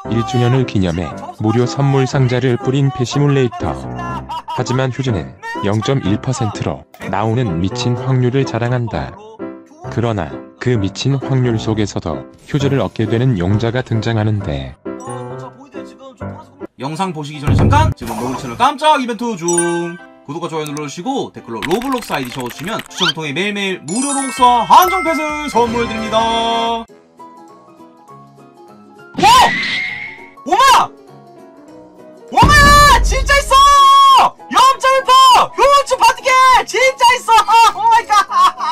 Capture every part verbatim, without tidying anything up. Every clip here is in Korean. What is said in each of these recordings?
일 주년을 기념해 무료 선물 상자를 뿌린 패시뮬레이터. 하지만 휴즈는 영 점 일 퍼센트로 나오는 미친 확률을 자랑한다. 그러나 그 미친 확률 속에서도 휴즈를 얻게 되는 용자가 등장하는데, 영상 보시기 전에 잠깐! 지금 너구리 채널 깜짝 이벤트 중! 구독과 좋아요 눌러주시고 댓글로 로블록스 아이디 적어주시면 추첨을 통해 매일매일 무료 로블록스와 한정 펫을 선물해드립니다. 오! 오마! 오마! 진짜 있어! 영 점 일 퍼센트! 효율치 파티켓! 진짜 있어! 오마이갓!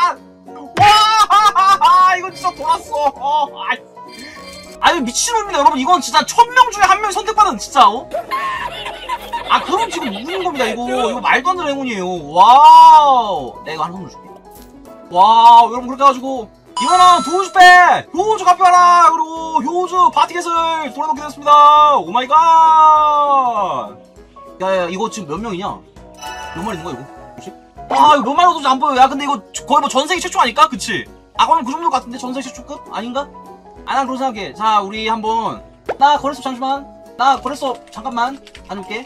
와! 이거 진짜 돌았어! 아니 미친놈입니다 여러분. 이건 진짜 천 명 중에 한 명이 선택받은 진짜 어? 아 그럼 지금 우는 겁니다 이거. 이거 말도 안 되는 행운이에요. 와우. 내가 이거 한 선물 줄게. 와우 여러분 그렇게 해가지고 이거는 도우즈 팩! 효우즈 카피하라! 그리고 효우즈 파티켓을 돌려놓게 됐습니다. 오마이갓. 야야 이거 지금 몇 명이냐? 몇 마리 있는 거야 이거? 그치? 아 이거 몇 마리 얻어도 안 보여. 야 근데 이거 거의 뭐 전세계 최초 아닐까? 그치? 아 그럼 그 정도 같은데? 전세계 최초급? 아닌가? 아 난 그렇게 생각해. 자 우리 한번 나 거래소 잠시만 나 거래소 잠깐만 다녀올게.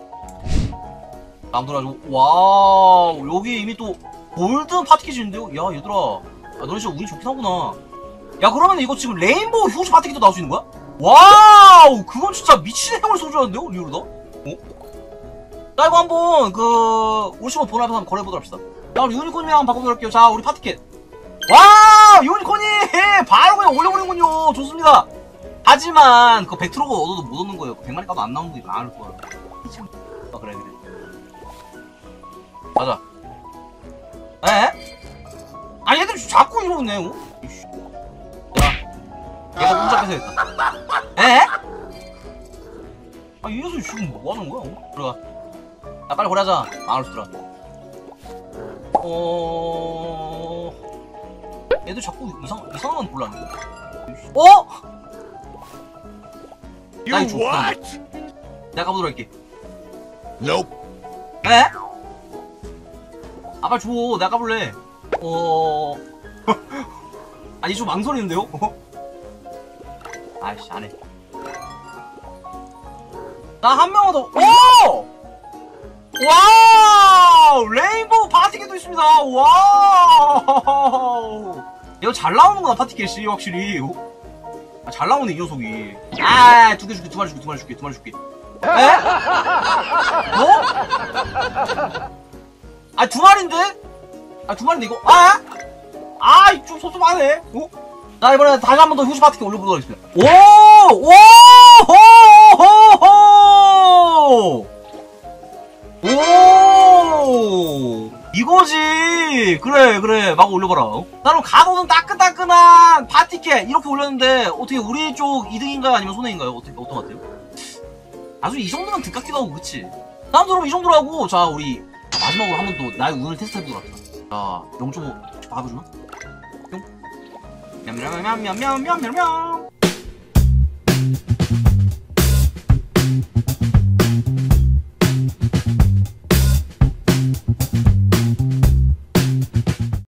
다음 돌아가지고 와우 여기 이미 또 골든 파티켓이 있는데요? 야 얘들아 야, 너네 진짜 운이 좋긴 하구나. 야 그러면 이거 지금 레인보우 휴즈 파티켓도 나올 수 있는 거야? 와우 그건 진짜 미친 행운을 쏘주는데요? 리오르다? 어? 자 이거 한번 그 우리 친구 돈 앞에서 한번 거래해보도록 합시다. 자 우리 유니콘이랑 한번 바꿔보도록 할게요. 자 우리 파티켓 와 유니콘이 바로 그냥 올려버리는군요. 좋습니다. 하지만 그 백 트로고 얻어도 못 얻는 거예요. 백 마리 까도 안 나오는 거 나을 거야. 아 그래 그래 맞아. 에? 아니 얘들 자꾸 이러네. 어? 야 얘가 혼자 뺏어야겠다. 에? 아 이 녀석이 지금 뭐하는 거야? 어? 들어가. 야 빨리 거래하자. 망할 수 들어. 어... 얘들 자꾸 이상, 이상한 건 골라내. 어? 나 이거 줘. 내가 가보도록 할게. Nope. 에? 아 빨리 줘. 내가 가볼래. 어... 아니 좀 망설이는데요? 아이씨 안해. 나 한 명만 더. 오! 와우! 레인보우 파티켓도 있습니다. 와우! 이거 잘 나오는구나 파티켓이 확실히. 아, 잘 나오네 이 녀석이. 아, 두 개 줄게, 두 마리 줄게, 두 마리 줄게, 두 마리 줄게. 에? 뭐? 아, 두 마리인데? 아, 두 마리인데 이거? 아? 아, 좀 섭섭하네. 어? 자, 이번에 다시 한 번 더 휴지 파티켓 올려보도록 하겠습니다. 오! 오! 호! 호! 호! 오! 이거지! 그래, 그래. 막 올려봐라. 나는 가도는 따끈따끈한 파티켓 이렇게 올렸는데, 어떻게 우리 쪽 이득인가요? 아니면 손해인가요? 어떻게, 어떤 것 같아요? 아주 이 정도면 득 같기도 하고, 그치? 다음 들어오면 이 정도로 하고, 자, 우리 마지막으로 한 번 또 나의 운을 테스트 해보도록 합시다. 자, 영 점 오 봐봐주나? 뿅. 냠냠냠냠냠냠냠